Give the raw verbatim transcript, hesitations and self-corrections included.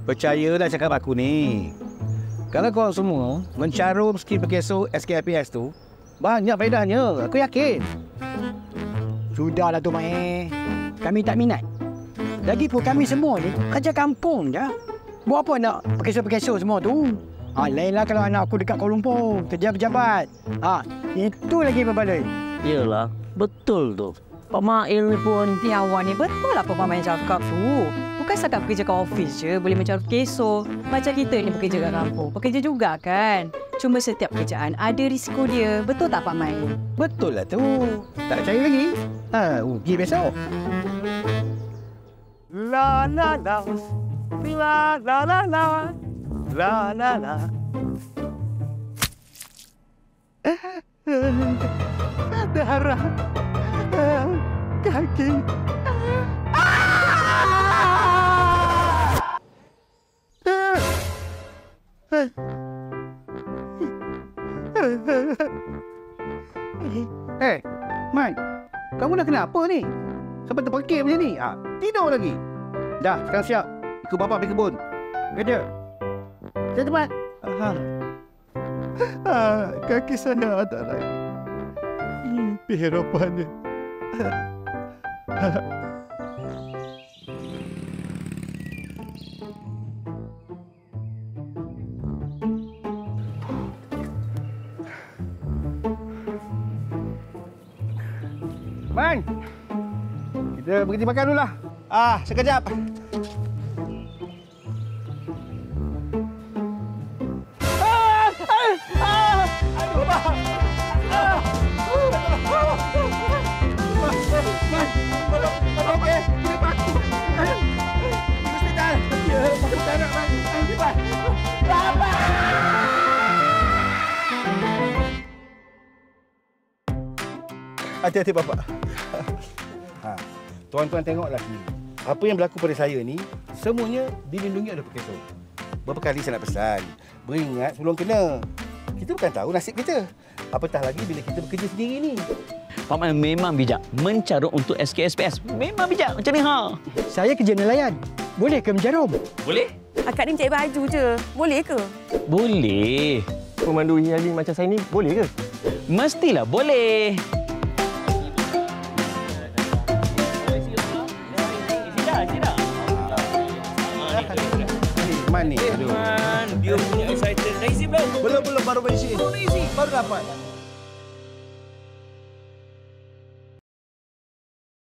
Percayalah cakap aku ni. Kalau kau semua mencarum skim berkeso S K P S tu, banyak faedahnya. Aku yakin. Sudahlah tu, Mak. Kami tak minat. Lagipun kami semua ni kerja kampung je. Buat apa nak berkeso-berkeso semua tu? Ha, lainlah kalau anak aku dekat Kuala Lumpur, kerja pejabat. Ha, itu lagi berbaloi. Yelah, betul tu. Pak Mail ni pun. Ya, awak ni betul apa Pak Mail cakap tu. Bukan setakat bekerja kat office je, boleh mencari keso. Macam kita ni bekerja kat kampung. Bekerja juga kan? Cuma setiap pekerjaan ada risiko dia. Betul tak Pak Mail? Betul lah tu. Tak percaya lagi? Ha, pergi besok. La la la. La la la la. La la la. Darah. Kaki. Eh, Man. Kamu dah kenapa ni? Sampai terpekik macam ni? Ha, tidur lagi. Dah, sekarang siap. Ikut bapa pergi kebun. Kerja. Cepat-cepat. Ha. Ha, kaki sana ada lagi. Mimpi harapannya. Man, kita berhenti makan dulu lah. Ah, sekejap. Ah, ah, ah, aduh, Bang. Ah, Man, okey, kita paku. Hospital. Ya, hospital nak Man. Cepat. Bapa. Hati-hati, Bapak. Ha, tuan-tuan tengoklah sini. Apa yang berlaku pada saya ni, semuanya dilindungi oleh Profesor. Berapa kali saya nak pesan, beringat sebelum kena. Kita bukan tahu nasib kita. Apatah lagi bila kita bekerja sendiri ni. Pak Mail memang bijak. Mencarut untuk S K S P S. Memang bijak macam ni, ha? Saya kerja nelayan. Boleh ke menjarum? Boleh? Akak ni mencari baju je. Boleh ke? Boleh. Pemandu Yali macam saya ni boleh ke? Mestilah boleh. Man ni. Man, dia punya excited. Dah isi belum? Belum, belum. Baru berisi. Baru isi. Baru dapat.